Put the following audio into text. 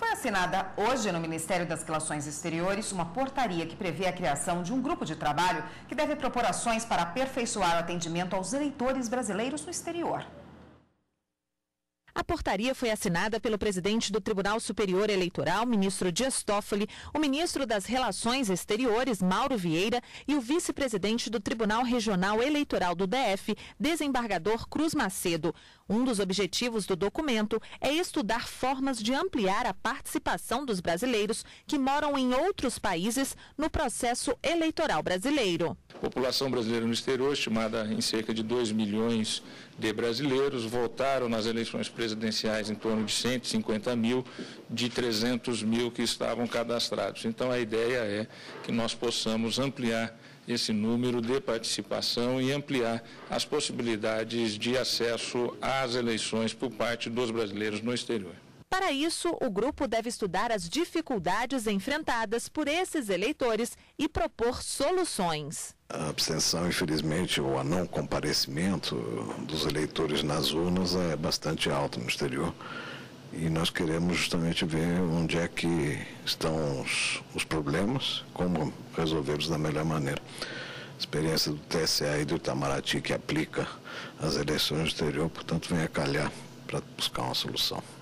Foi assinada hoje no Ministério das Relações Exteriores uma portaria que prevê a criação de um grupo de trabalho que deve propor ações para aperfeiçoar o atendimento aos eleitores brasileiros no exterior. A portaria foi assinada pelo presidente do Tribunal Superior Eleitoral, ministro Dias Toffoli, o ministro das Relações Exteriores, Mauro Vieira, e o vice-presidente do Tribunal Regional Eleitoral do DF, desembargador Cruz Macedo. Um dos objetivos do documento é estudar formas de ampliar a participação dos brasileiros que moram em outros países no processo eleitoral brasileiro. A população brasileira no exterior, estimada em cerca de 2 milhões de brasileiros, votaram nas eleições presidenciais em torno de 150 mil, de 300 mil que estavam cadastrados. Então, a ideia é que nós possamos ampliar esse número de participação e ampliar as possibilidades de acesso às eleições por parte dos brasileiros no exterior. Para isso, o grupo deve estudar as dificuldades enfrentadas por esses eleitores e propor soluções. A abstenção, infelizmente, ou a não comparecimento dos eleitores nas urnas é bastante alta no exterior. E nós queremos justamente ver onde é que estão os problemas, como resolvê-los da melhor maneira. A experiência do TSE e do Itamaraty, que aplica as eleições no exterior, portanto, vem a calhar para buscar uma solução.